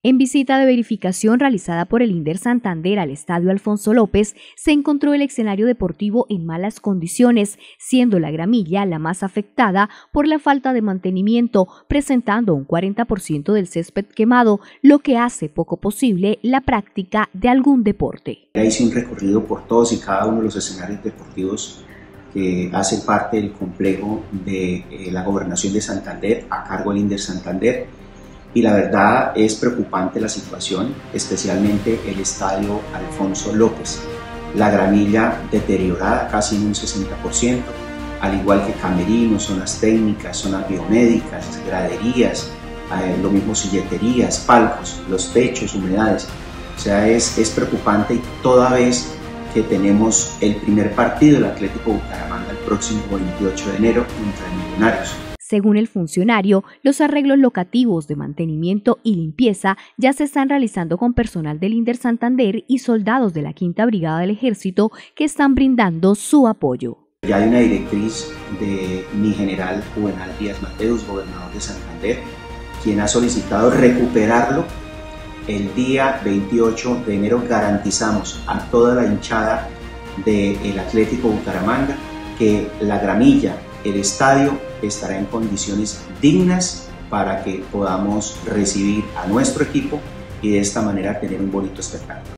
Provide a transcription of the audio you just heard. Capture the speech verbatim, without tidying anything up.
En visita de verificación realizada por el Inder Santander al Estadio Alfonso López, se encontró el escenario deportivo en malas condiciones, siendo la gramilla la más afectada por la falta de mantenimiento, presentando un cuarenta por ciento del césped quemado, lo que hace poco posible la práctica de algún deporte. Hice un recorrido por todos y cada uno de los escenarios deportivos que hacen parte del complejo de eh, la Gobernación de Santander, a cargo del Inder Santander. Y la verdad es preocupante la situación, especialmente el estadio Alfonso López. La gramilla deteriorada casi en un sesenta por ciento, al igual que camerinos, zonas técnicas, zonas biomédicas, graderías, eh, lo mismo silleterías, palcos, los techos, humedades. O sea, es, es preocupante, y toda vez que tenemos el primer partido del Atlético Bucaramanga el próximo veintiocho de enero contra el Millonarios. Según el funcionario, los arreglos locativos de mantenimiento y limpieza ya se están realizando con personal del Inder Santander y soldados de la Quinta Brigada del Ejército que están brindando su apoyo. Ya hay una directriz de mi general Juvenal Díaz Mateus, gobernador de Santander, quien ha solicitado recuperarlo. El día veintiocho de enero garantizamos a toda la hinchada del Atlético Bucaramanga que la gramilla, el estadio, estará en condiciones dignas para que podamos recibir a nuestro equipo y de esta manera tener un bonito espectáculo.